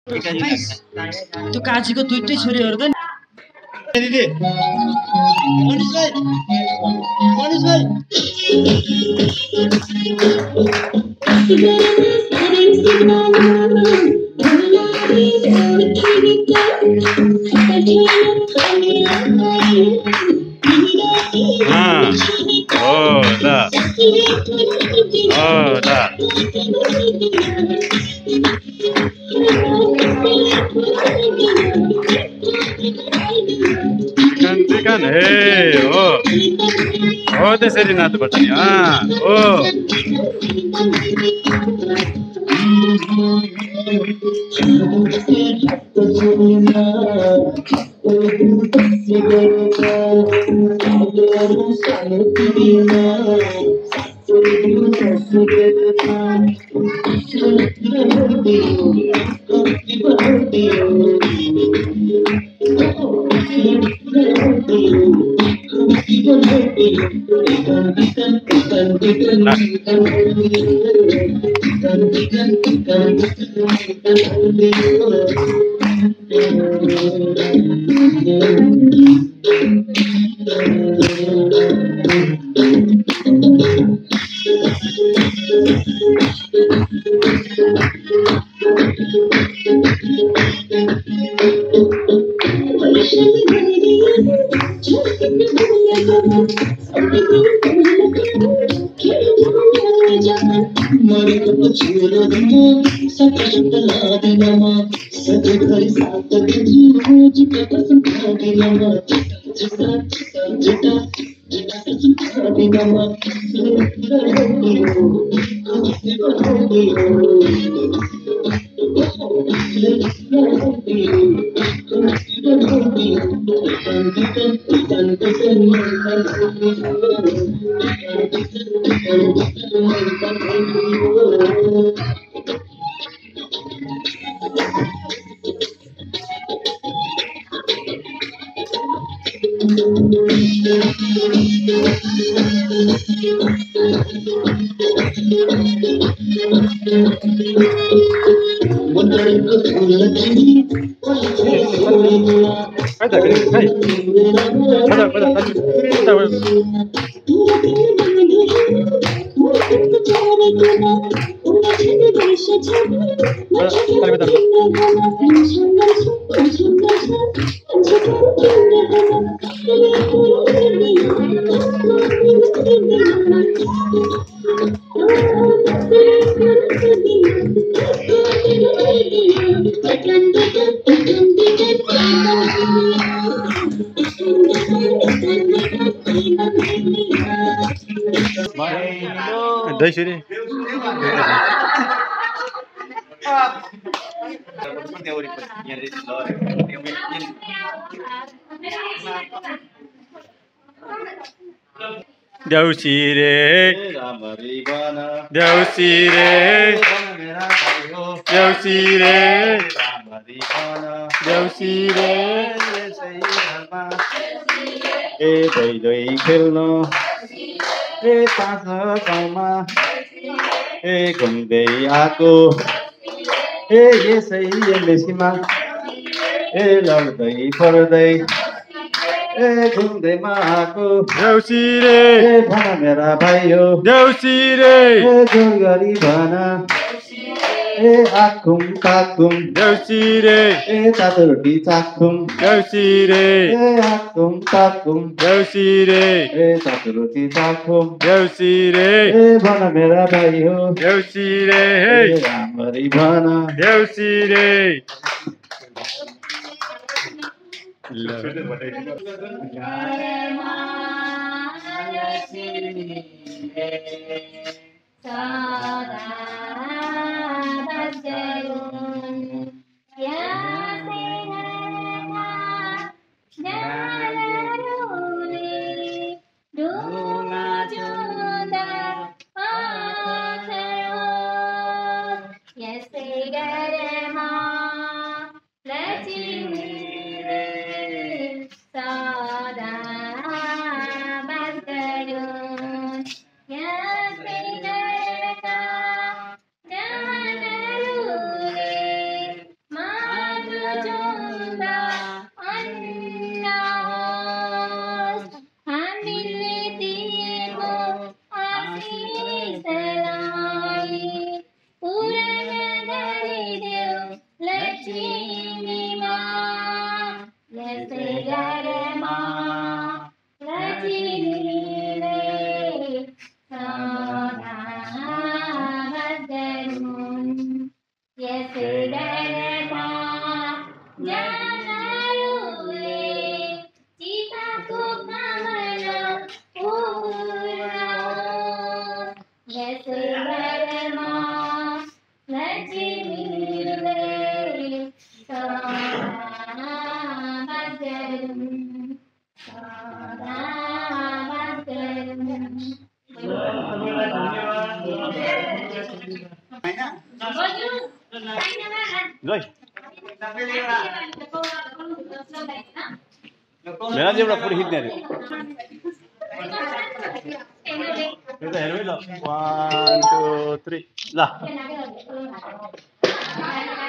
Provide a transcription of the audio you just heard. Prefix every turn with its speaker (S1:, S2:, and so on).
S1: त्यो काजीको दुईटै छोरीहरू त दिदी मनिष भाइ मनिष भाइ
S2: चिकन हे हो त्यसरी नाच्नुपर्छ नि हो दहीसरी देउसी रे देउसी रे देउसी रे देउसी रे ए दही दही खेल्नु ए तास गाउँमा ए घुम्दै आएको ए यसै मेसीमा ए लड्दै पढ्दै ए घुम्दैमा आएको देउसी रे भन मेरा भाइ हो देउसी रे जोर गरी भन ए आखुम ताकुम देउसी रे ए तातो रोटी चाखुम देउसी रे ए आखुम ताकुम देउसी रे ए तातो रोटी चाखुम देउसी रे ए भन मेरा भाइ हो देउसी रे राम्ररी भन देउसी रे मेरा चाहिँ एउटा फोटो खिच्ने अरे एउटा हेरौँ है ल 1 2 3 ल